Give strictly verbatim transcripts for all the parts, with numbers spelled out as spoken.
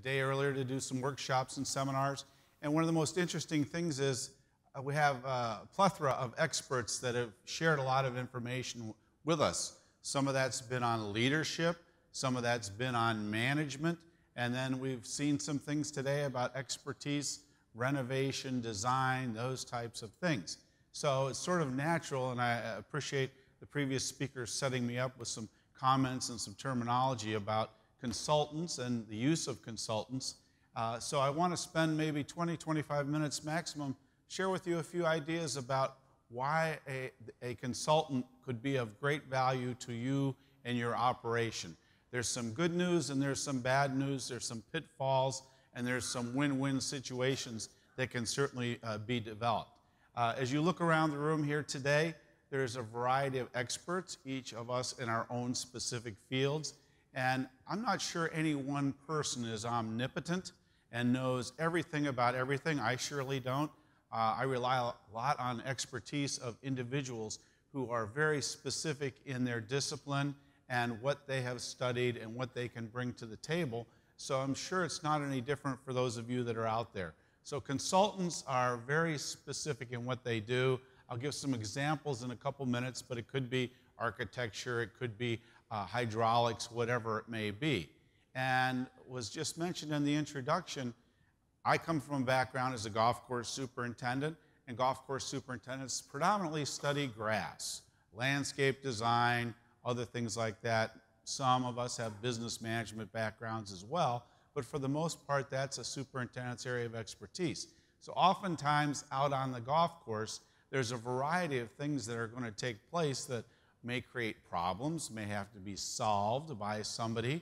day earlier to do some workshops and seminars. And one of the most interesting things is uh, we have a plethora of experts that have shared a lot of information with us. Some of that's been on leadership, some of that's been on management, and then we've seen some things today about expertise, renovation, design, those types of things. So it's sort of natural, and I appreciate the previous speakers setting me up with some comments and some terminology about consultants and the use of consultants. Uh, so I want to spend maybe twenty, twenty-five minutes maximum, share with you a few ideas about why a, a consultant could be of great value to you and your operation. There's some good news and there's some bad news, there's some pitfalls, and there's some win-win situations that can certainly uh, be developed. Uh, as you look around the room here today, there's a variety of experts, each of us in our own specific fields, and I'm not sure any one person is omnipotent and knows everything about everything. I surely don't. Uh, I rely a lot on expertise of individuals who are very specific in their discipline and what they have studied and what they can bring to the table. So I'm sure it's not any different for those of you that are out there. So consultants are very specific in what they do. I'll give some examples in a couple minutes, but it could be architecture, it could be uh, hydraulics, whatever it may be. And was just mentioned in the introduction, I come from a background as a golf course superintendent, and golf course superintendents predominantly study grass, landscape design, other things like that. Some of us have business management backgrounds as well, but for the most part, that's a superintendent's area of expertise. So oftentimes out on the golf course, there's a variety of things that are going to take place that may create problems, may have to be solved by somebody.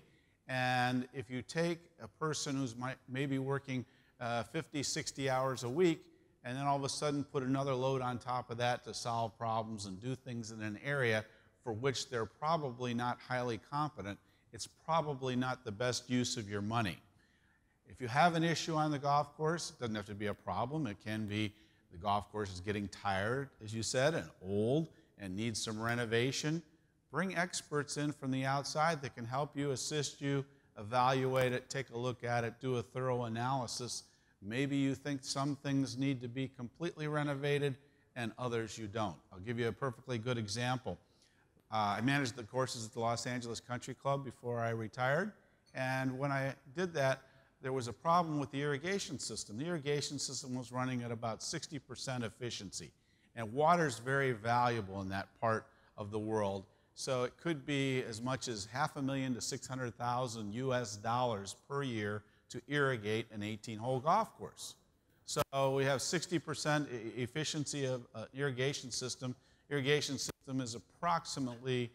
And if you take a person who's might, maybe working uh, fifty, sixty hours a week, and then all of a sudden put another load on top of that to solve problems and do things in an area for which they're probably not highly competent, it's probably not the best use of your money. If you have an issue on the golf course, it doesn't have to be a problem. It can be the golf course is getting tired, as you said, and old, and needs some renovation. Bring experts in from the outside that can help you, assist you, evaluate it, take a look at it, do a thorough analysis. Maybe you think some things need to be completely renovated and others you don't. I'll give you a perfectly good example. Uh, I managed the courses at the Los Angeles Country Club before I retired, and when I did that, there was a problem with the irrigation system. The irrigation system was running at about sixty percent efficiency, and water is very valuable in that part of the world, so it could be as much as half a million to six hundred thousand U S dollars per year to irrigate an eighteen hole golf course. So we have sixty percent efficiency of uh, irrigation system. Irrigation system is approximately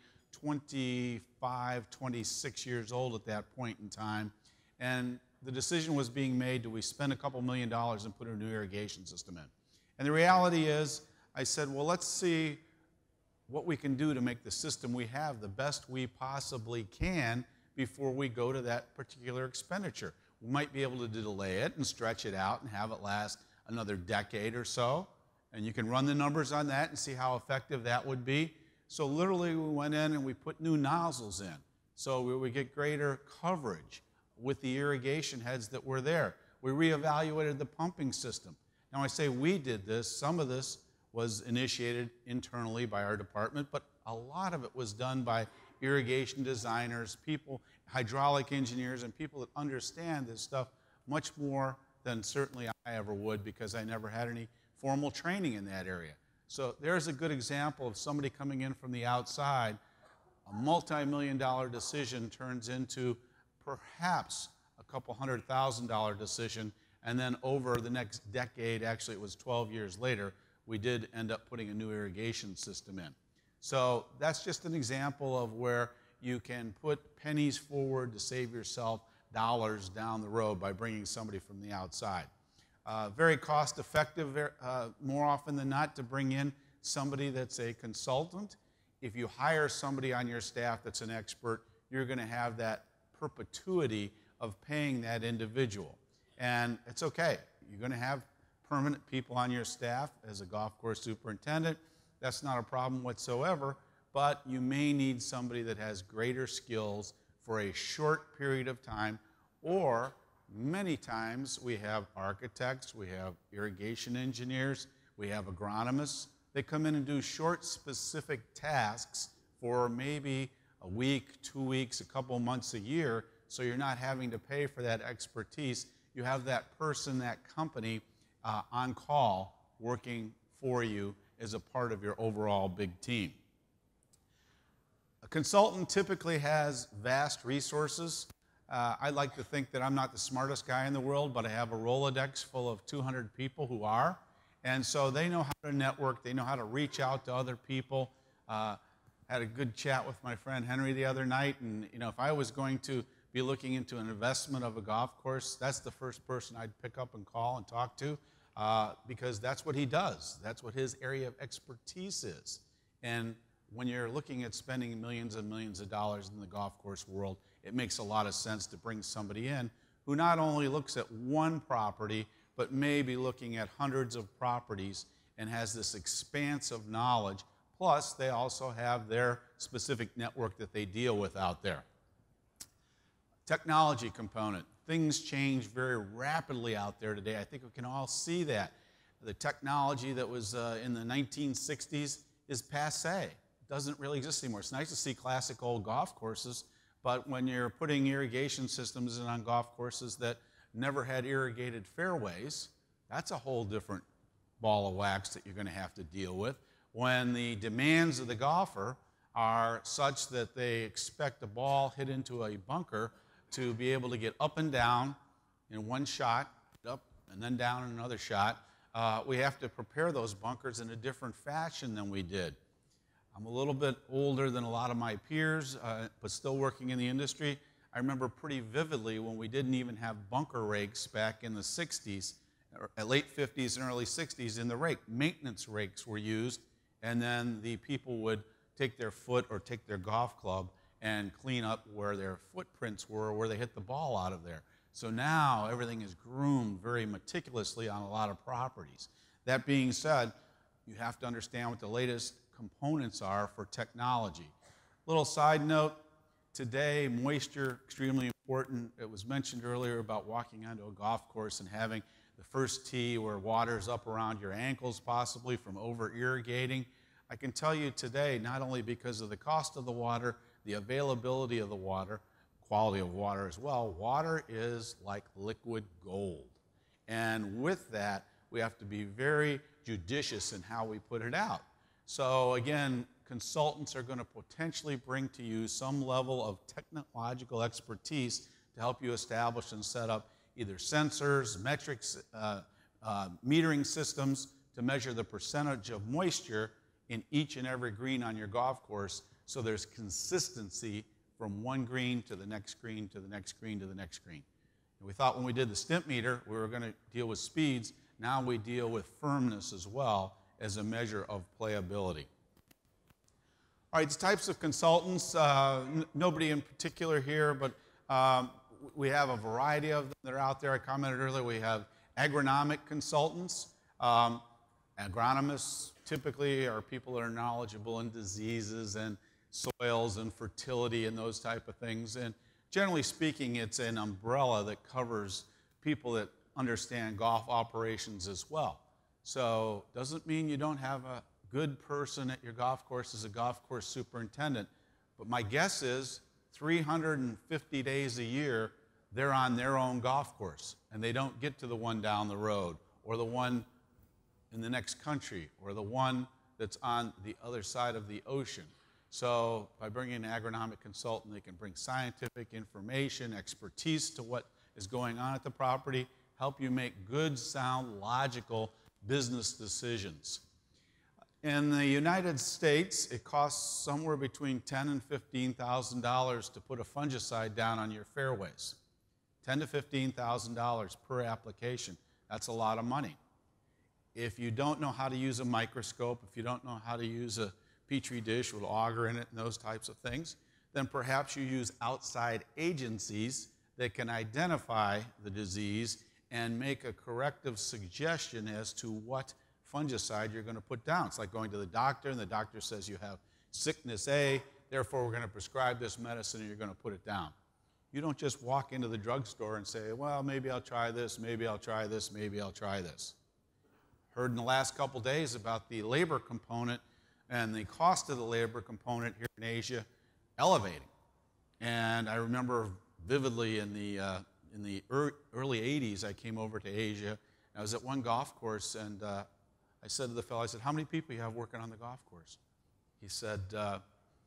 twenty-five, twenty-six years old at that point in time. And the decision was being made, do we spend a couple million dollars and put a new irrigation system in? And the reality is, I said, well, let's see what we can do to make the system we have the best we possibly can before we go to that particular expenditure. We might be able to delay it and stretch it out and have it last another decade or so. And you can run the numbers on that and see how effective that would be. So literally we went in and we put new nozzles in. So we would get greater coverage with the irrigation heads that were there. We reevaluated the pumping system. Now I say we did this, some of this was initiated internally by our department, but a lot of it was done by irrigation designers, people, hydraulic engineers, and people that understand this stuff much more than certainly I ever would, because I never had any formal training in that area. So there's a good example of somebody coming in from the outside. A multi-million dollar decision turns into perhaps a couple hundred thousand dollar decision, and then over the next decade, actually it was twelve years later, we did end up putting a new irrigation system in. So that's just an example of where you can put pennies forward to save yourself dollars down the road by bringing somebody from the outside. Uh, very cost effective, uh, more often than not, to bring in somebody that's a consultant. If you hire somebody on your staff that's an expert, you're going to have that perpetuity of paying that individual. And it's okay. You're going to have permanent people on your staff as a golf course superintendent. That's not a problem whatsoever, but you may need somebody that has greater skills for a short period of time, or Many times we have architects, we have irrigation engineers, we have agronomists. They come in and do short, specific tasks for maybe a week, two weeks, a couple months, a year, so you're not having to pay for that expertise. You have that person, that company uh, on call working for you as a part of your overall big team. A consultant typically has vast resources. Uh, I like to think that I'm not the smartest guy in the world, but I have a Rolodex full of two hundred people who are. And so they know how to network, they know how to reach out to other people. Uh, had a good chat with my friend Henry the other night, and you know, if I was going to be looking into an investment of a golf course, that's the first person I'd pick up and call and talk to, uh, because that's what he does. That's what his area of expertise is. And when you're looking at spending millions and millions of dollars in the golf course world, it makes a lot of sense to bring somebody in who not only looks at one property, but may be looking at hundreds of properties and has this expanse of knowledge. Plus, they also have their specific network that they deal with out there. Technology component. Things change very rapidly out there today. I think we can all see that. The technology that was uh, in the nineteen sixties is passé. It doesn't really exist anymore. It's nice to see classic old golf courses, but when you're putting irrigation systems in on golf courses that never had irrigated fairways, that's a whole different ball of wax that you're going to have to deal with. When the demands of the golfer are such that they expect a ball hit into a bunker to be able to get up and down in one shot, up and then down in another shot, uh, we have to prepare those bunkers in a different fashion than we did. I'm a little bit older than a lot of my peers, uh, but still working in the industry. I remember pretty vividly when we didn't even have bunker rakes back in the sixties, or late fifties and early sixties in the rake. Maintenance rakes were used, and then the people would take their foot or take their golf club and clean up where their footprints were, where they hit the ball out of there. So now everything is groomed very meticulously on a lot of properties. That being said, you have to understand what the latest components are for technology. Little side note, today moisture extremely important. It was mentioned earlier about walking onto a golf course and having the first tee where water's up around your ankles possibly from over irrigating. I can tell you today, not only because of the cost of the water, the availability of the water, quality of water as well, water is like liquid gold. And with that, we have to be very judicious in how we put it out. So again, consultants are going to potentially bring to you some level of technological expertise to help you establish and set up either sensors, metrics, uh, uh, metering systems to measure the percentage of moisture in each and every green on your golf course, so there's consistency from one green to the next green to the next green to the next green. And we thought when we did the stimp meter, we were going to deal with speeds. Now we deal with firmness as well as a measure of playability. All right, the types of consultants, uh, nobody in particular here, but um, we have a variety of them that are out there. I commented earlier, we have agronomic consultants. Um, agronomists typically are people that are knowledgeable in diseases and soils and fertility and those type of things. And generally speaking, it's an umbrella that covers people that understand golf operations as well. So doesn't mean you don't have a good person at your golf course as a golf course superintendent, but my guess is three hundred fifty days a year, they're on their own golf course, and they don't get to the one down the road, or the one in the next country, or the one that's on the other side of the ocean. So by bringing an agronomic consultant, they can bring scientific information, expertise to what is going on at the property, help you make good, sound, logical business decisions. In the United States, it costs somewhere between ten thousand and fifteen thousand dollars to put a fungicide down on your fairways. ten thousand to fifteen thousand dollars per application. That's a lot of money. If you don't know how to use a microscope, if you don't know how to use a petri dish with agar in it and those types of things, then perhaps you use outside agencies that can identify the disease and make a corrective suggestion as to what fungicide you're going to put down. It's like going to the doctor and the doctor says you have sickness A, therefore we're going to prescribe this medicine and you're going to put it down. You don't just walk into the drugstore and say, well, maybe I'll try this, maybe I'll try this, maybe I'll try this. Heard in the last couple days about the labor component and the cost of the labor component here in Asia elevating. And I remember vividly in the, uh, in the early eighties, I came over to Asia. I was at one golf course, and uh, I said to the fellow, I said, how many people you have working on the golf course? He said, uh,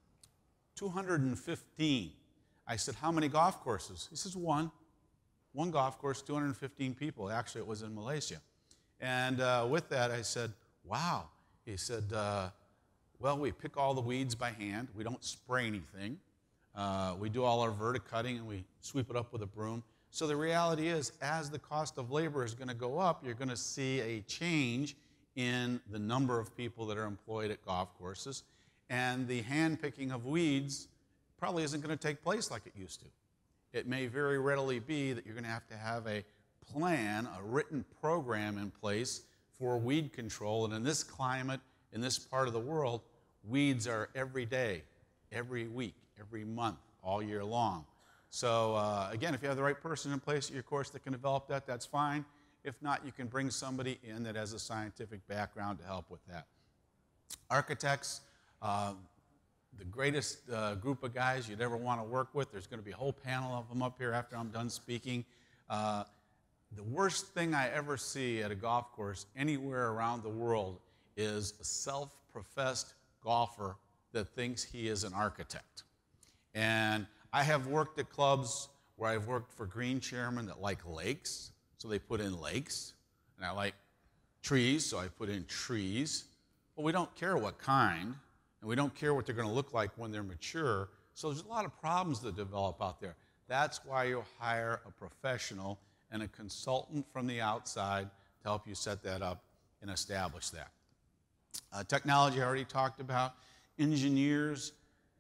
two hundred fifteen. I said, how many golf courses? He says, one. One golf course, two hundred fifteen people. Actually, it was in Malaysia. And uh, with that, I said, wow. He said, uh, well, we pick all the weeds by hand. We don't spray anything. Uh, we do all our verticutting, and we sweep it up with a broom. So the reality is, as the cost of labor is going to go up, you're going to see a change in the number of people that are employed at golf courses. And the hand picking of weeds probably isn't going to take place like it used to. It may very readily be that you're going to have to have a plan, a written program in place for weed control. And in this climate, in this part of the world, weeds are every day, every week, every month, all year long. So uh, again, if you have the right person in place at your course that can develop that, that's fine. If not, you can bring somebody in that has a scientific background to help with that. Architects, uh, the greatest uh, group of guys you'd ever want to work with. There's going to be a whole panel of them up here after I'm done speaking. Uh, the worst thing I ever see at a golf course anywhere around the world is a self-professed golfer that thinks he is an architect. And I have worked at clubs where I've worked for green chairmen that like lakes, so they put in lakes. And I like trees, so I put in trees. But we don't care what kind, and we don't care what they're going to look like when they're mature. So there's a lot of problems that develop out there. That's why you hire a professional and a consultant from the outside to help you set that up and establish that. Uh, technology I already talked about. Engineers.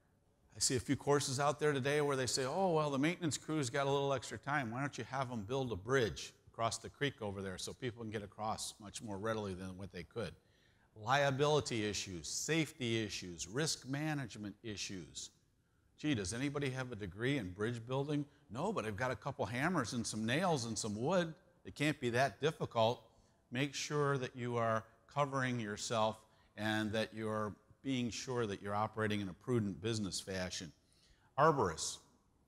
I see a few courses out there today where they say, oh, well, the maintenance crew's got a little extra time. Why don't you have them build a bridge across the creek over there so people can get across much more readily than what they could? Liability issues, safety issues, risk management issues. Gee, does anybody have a degree in bridge building? No, but I've got a couple hammers and some nails and some wood. It can't be that difficult. Make sure that you are covering yourself and that you're being sure that you're operating in a prudent business fashion. Arborists.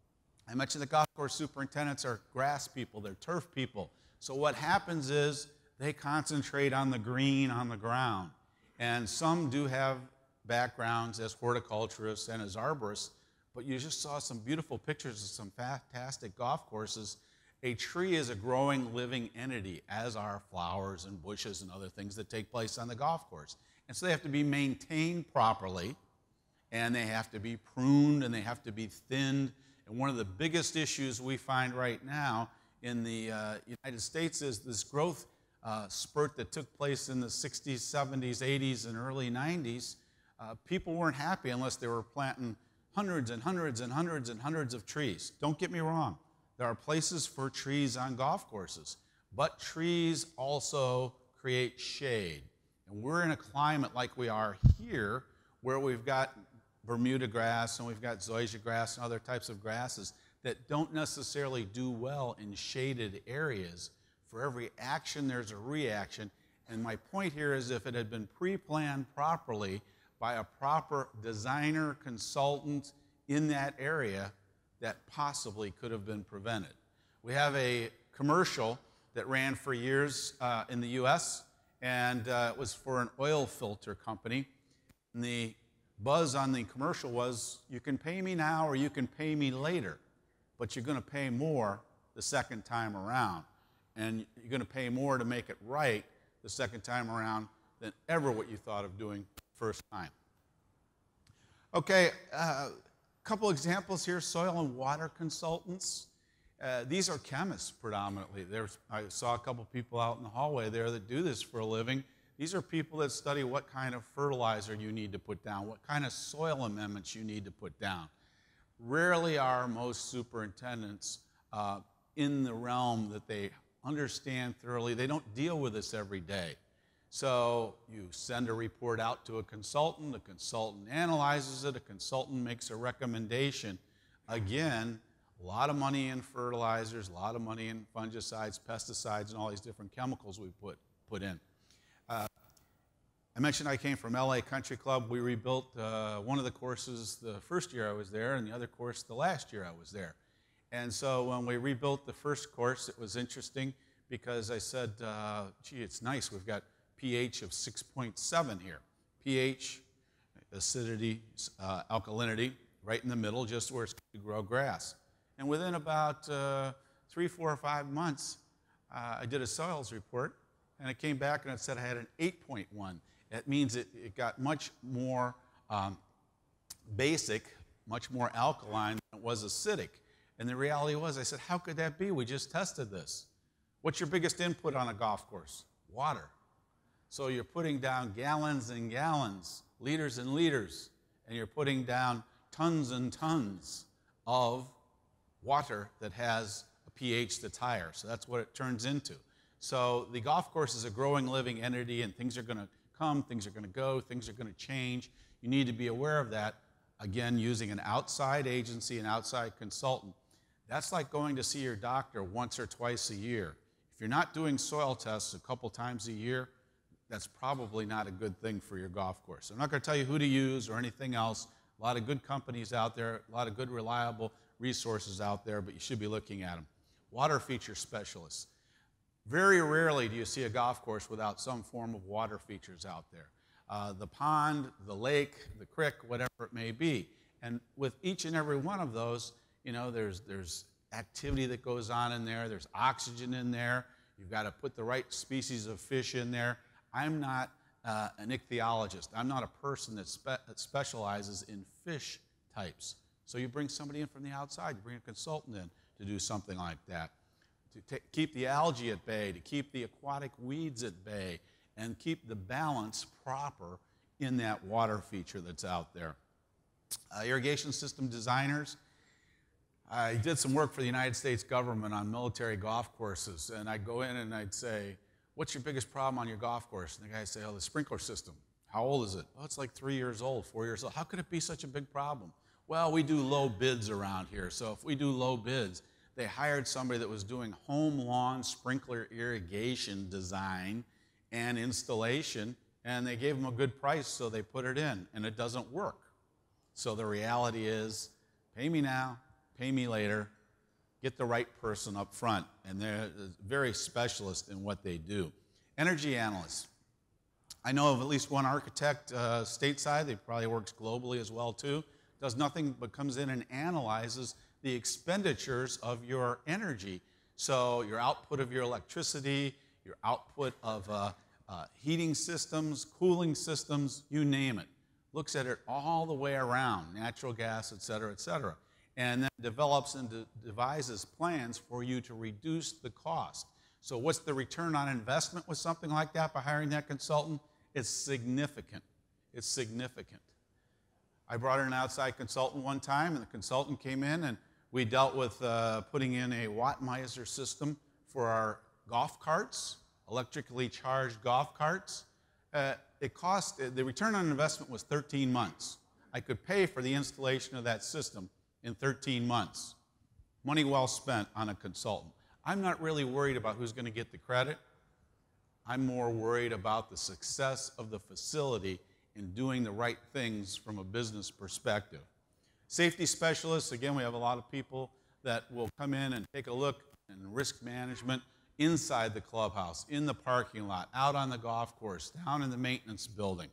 I mentioned the golf course superintendents are grass people, they're turf people. So what happens is they concentrate on the green on the ground. And some do have backgrounds as horticulturists and as arborists, but you just saw some beautiful pictures of some fantastic golf courses. A tree is a growing, living entity, as are flowers and bushes and other things that take place on the golf course. And so they have to be maintained properly, and they have to be pruned, and they have to be thinned. And one of the biggest issues we find right now in the uh, United States is this growth uh, spurt that took place in the sixties, seventies, eighties, and early nineties. Uh, people weren't happy unless they were planting hundreds and hundreds and hundreds and hundreds of trees. Don't get me wrong. There are places for trees on golf courses, but trees also create shade. And we're in a climate like we are here, where we've got Bermuda grass and we've got zoysia grass and other types of grasses that don't necessarily do well in shaded areas. For every action, there's a reaction. And my point here is if it had been pre-planned properly by a proper designer, consultant in that area, that possibly could have been prevented. We have a commercial that ran for years uh, in the U S, and uh, it was for an oil filter company. And the buzz on the commercial was, you can pay me now or you can pay me later, but you're going to pay more the second time around. And you're going to pay more to make it right the second time around than ever what you thought of doing the first time. Okay, a uh, couple examples here. Soil and water consultants. Uh, these are chemists predominantly. There's, I saw a couple people out in the hallway there that do this for a living. These are people that study what kind of fertilizer you need to put down, what kind of soil amendments you need to put down. Rarely are most superintendents uh, in the realm that they understand thoroughly. They don't deal with this every day. So you send a report out to a consultant, the consultant analyzes it, a consultant makes a recommendation. Again, A lot of money in fertilizers, a lot of money in fungicides, pesticides, and all these different chemicals we put, put in. Uh, I mentioned I came from L A Country Club. We rebuilt uh, one of the courses the first year I was there, and the other course the last year I was there. And so when we rebuilt the first course, it was interesting because I said, uh, gee, it's nice. We've got pH of six point seven here. pH, acidity, uh, alkalinity, right in the middle, just where it's going to grow grass. And within about uh, three, four, or five months, uh, I did a soils report, and it came back and it said I had an eight point one. That means it, it got much more um, basic, much more alkaline than it was acidic. And the reality was, I said, how could that be? We just tested this. What's your biggest input on a golf course? Water. So you're putting down gallons and gallons, liters and liters, and you're putting down tons and tons of water that has a pH that's higher. So that's what it turns into. So the golf course is a growing, living entity, and things are going to come, things are going to go, things are going to change. You need to be aware of that, again, using an outside agency, an outside consultant. That's like going to see your doctor once or twice a year. If you're not doing soil tests a couple times a year, that's probably not a good thing for your golf course. I'm not going to tell you who to use or anything else. A lot of good companies out there, a lot of good reliable resources out there, but you should be looking at them. Water feature specialists. Very rarely do you see a golf course without some form of water features out there. Uh, the pond, the lake, the creek, whatever it may be. And with each and every one of those, you know, there's, there's activity that goes on in there, there's oxygen in there, you've got to put the right species of fish in there. I'm not uh, an ichthyologist. I'm not a person that, spe that specializes in fish types. So you bring somebody in from the outside, you bring a consultant in to do something like that, to keep the algae at bay, to keep the aquatic weeds at bay, and keep the balance proper in that water feature that's out there. Uh, irrigation system designers. I did some work for the United States government on military golf courses, and I'd go in and I'd say, what's your biggest problem on your golf course? And the guy would say, oh, the sprinkler system. How old is it? Oh, it's like three years old, four years old. How could it be such a big problem? Well, we do low bids around here, so if we do low bids, they hired somebody that was doing home lawn sprinkler irrigation design and installation, and they gave them a good price, so they put it in, and it doesn't work. So the reality is, pay me now, pay me later, get the right person up front, and they're very specialist in what they do. Energy analysts. I know of at least one architect uh, stateside, he probably works globally as well too, does nothing but comes in and analyzes the expenditures of your energy. So your output of your electricity, your output of uh, uh, heating systems, cooling systems, you name it. Looks at it all the way around, natural gas, et cetera, et cetera. And then develops and de devises plans for you to reduce the cost. So what's the return on investment with something like that by hiring that consultant? It's significant. It's significant. I brought in an outside consultant one time, and the consultant came in, and we dealt with uh, putting in a Wattmeister system for our golf carts, electrically charged golf carts. Uh, it cost, the return on investment was thirteen months. I could pay for the installation of that system in thirteen months. Money well spent on a consultant. I'm not really worried about who's going to get the credit. I'm more worried about the success of the facility in doing the right things from a business perspective. Safety specialists, again, we have a lot of people that will come in and take a look in risk management inside the clubhouse, in the parking lot, out on the golf course, down in the maintenance building.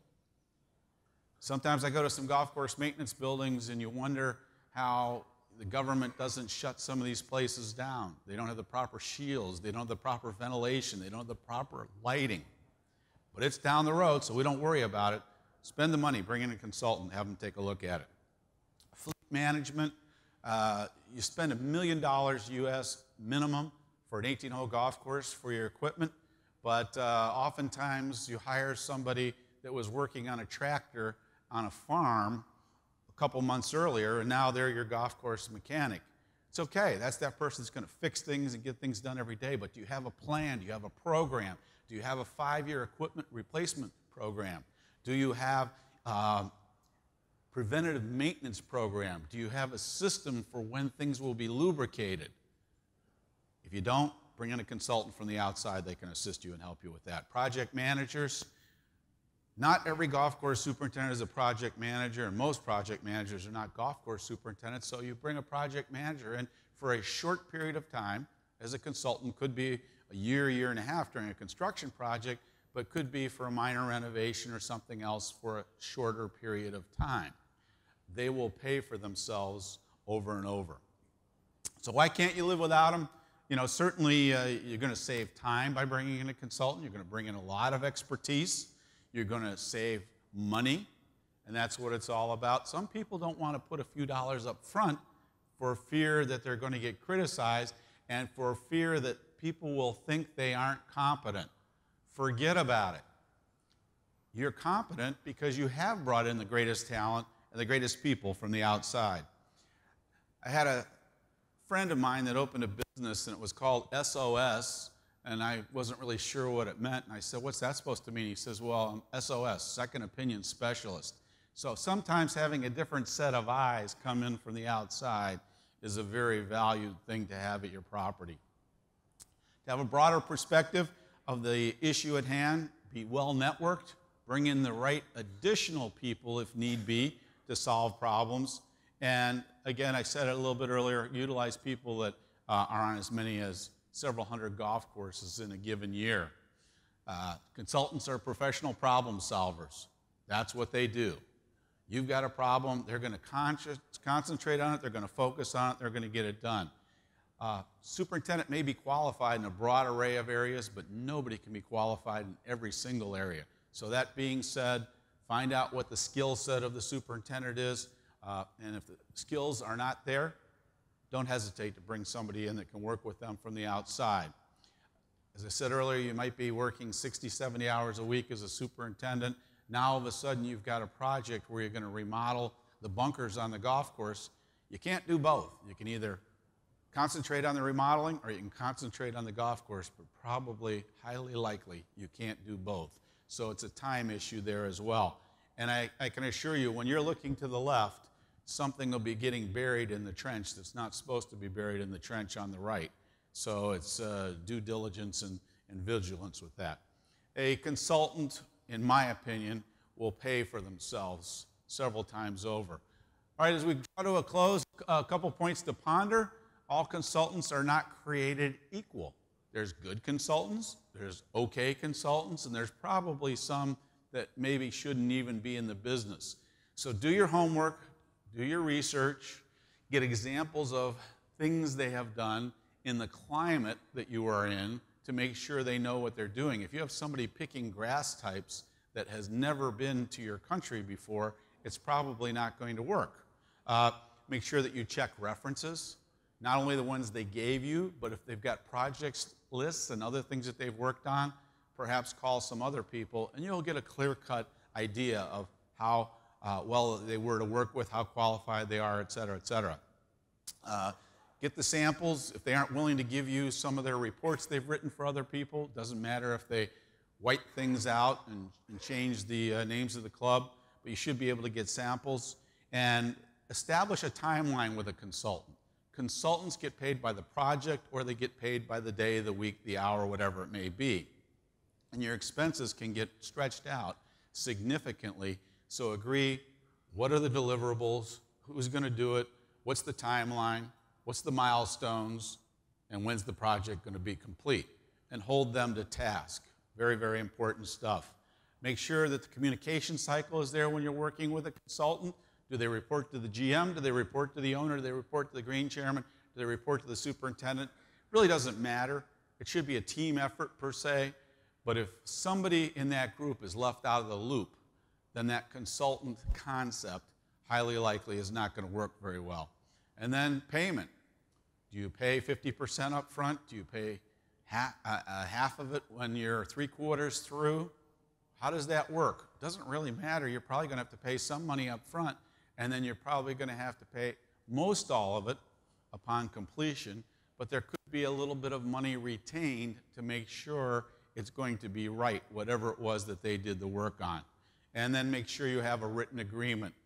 Sometimes I go to some golf course maintenance buildings and you wonder how the government doesn't shut some of these places down. They don't have the proper shields, they don't have the proper ventilation, they don't have the proper lighting. But it's down the road, so we don't worry about it. Spend the money, bring in a consultant, have them take a look at it. Fleet management, uh, you spend a million dollars U S minimum for an eighteen hole golf course for your equipment, but uh, oftentimes you hire somebody that was working on a tractor on a farm a couple months earlier, and now they're your golf course mechanic. It's okay, that's that person that's going to fix things and get things done every day, but do you have a plan? Do you have a program? Do you have a five-year equipment replacement program? Do you have um, Preventative maintenance program. Do you have a system for when things will be lubricated? If you don't, bring in a consultant from the outside. They can assist you and help you with that. Project managers. Not every golf course superintendent is a project manager, and most project managers are not golf course superintendents, so you bring a project manager in for a short period of time as a consultant. Could be a year, year and a half during a construction project, but could be for a minor renovation or something else for a shorter period of time. They will pay for themselves over and over. So why can't you live without them? You know, certainly uh, you're going to save time by bringing in a consultant. You're going to bring in a lot of expertise. You're going to save money, and that's what it's all about. Some people don't want to put a few dollars up front for fear that they're going to get criticized and for fear that people will think they aren't competent. Forget about it. You're competent because you have brought in the greatest talent and the greatest people from the outside. I had a friend of mine that opened a business, and it was called S O S, and I wasn't really sure what it meant. And I said, what's that supposed to mean? He says, well, I'm S O S, Second Opinion Specialist. So sometimes having a different set of eyes come in from the outside is a very valued thing to have at your property. To have a broader perspective of the issue at hand, be well networked, bring in the right additional people if need be to solve problems. And again, I said it a little bit earlier, utilize people that uh, are on as many as several hundred golf courses in a given year. Uh, consultants are professional problem solvers. That's what they do. You've got a problem, they're going to con concentrate on it, they're going to focus on it, they're going to get it done. Uh, superintendent may be qualified in a broad array of areas, but nobody can be qualified in every single area. So that being said, find out what the skill set of the superintendent is, uh, and if the skills are not there, don't hesitate to bring somebody in that can work with them from the outside. As I said earlier, you might be working sixty, seventy hours a week as a superintendent. Now all of a sudden you've got a project where you're going to remodel the bunkers on the golf course. You can't do both. You can either concentrate on the remodeling or you can concentrate on the golf course, but probably, highly likely, you can't do both. So it's a time issue there as well. And I, I can assure you, when you're looking to the left, something will be getting buried in the trench that's not supposed to be buried in the trench on the right. So it's uh, due diligence and, and vigilance with that. A consultant, in my opinion, will pay for themselves several times over. All right, as we draw to a close, a couple points to ponder. All consultants are not created equal. There's good consultants, there's okay consultants, and there's probably some that maybe shouldn't even be in the business. So do your homework, do your research, get examples of things they have done in the climate that you are in to make sure they know what they're doing. If you have somebody picking grass types that has never been to your country before, it's probably not going to work. Uh, make sure that you check references, not only the ones they gave you, but if they've got projects lists and other things that they've worked on, perhaps call some other people, and you'll get a clear-cut idea of how uh, well they were to work with, how qualified they are, et cetera, et cetera. Uh, get the samples. If they aren't willing to give you some of their reports they've written for other people, doesn't matter if they white things out and, and change the uh, names of the club, but you should be able to get samples. And establish a timeline with a consultant. Consultants get paid by the project, or they get paid by the day, the week, the hour, whatever it may be. And your expenses can get stretched out significantly. So agree, what are the deliverables, who's going to do it, what's the timeline, what's the milestones, and when's the project going to be complete? And hold them to task. Very, very important stuff. Make sure that the communication cycle is there when you're working with a consultant. Do they report to the G M? Do they report to the owner? Do they report to the green chairman? Do they report to the superintendent? It really doesn't matter. It should be a team effort per se, but if somebody in that group is left out of the loop, then that consultant concept highly likely is not going to work very well. And then payment. Do you pay fifty percent up front? Do you pay half, uh, uh, half of it when you're three quarters through? How does that work? It doesn't really matter. You're probably going to have to pay some money up front, and then you're probably going to have to pay most all of it upon completion, but there could be a little bit of money retained to make sure it's going to be right, whatever it was that they did the work on. And then make sure you have a written agreement.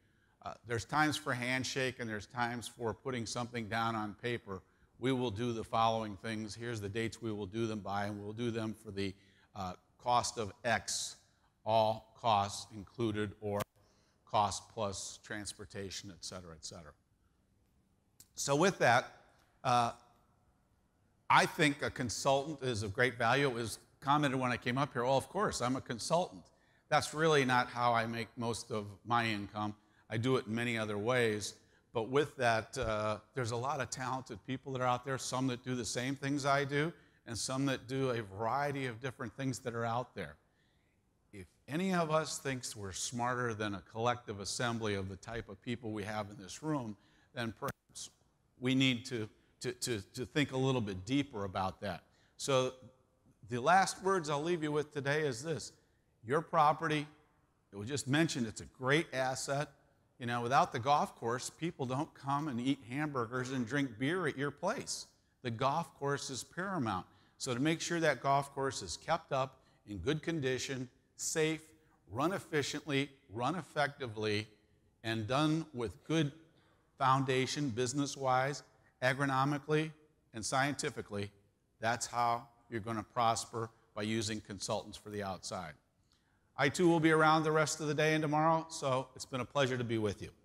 Uh, there's times for handshake and there's times for putting something down on paper. We will do the following things. Here's the dates we will do them by, and we'll do them for the uh, cost of X, all costs included, or cost plus transportation, et cetera, et cetera. So with that, uh, I think a consultant is of great value. It was commented when I came up here, oh, of course, I'm a consultant. That's really not how I make most of my income. I do it in many other ways. But with that, uh, there's a lot of talented people that are out there, some that do the same things I do, and some that do a variety of different things that are out there. If any of us thinks we're smarter than a collective assembly of the type of people we have in this room, then perhaps we need to, to, to, to think a little bit deeper about that. So the last words I'll leave you with today is this. Your property, it was just mentioned, it's a great asset. You know, without the golf course, people don't come and eat hamburgers and drink beer at your place. The golf course is paramount. So to make sure that golf course is kept up, in good condition, safe, run efficiently, run effectively, and done with good foundation, business-wise, agronomically, and scientifically, that's how you're going to prosper by using consultants for the outside. I, too, will be around the rest of the day and tomorrow, so it's been a pleasure to be with you.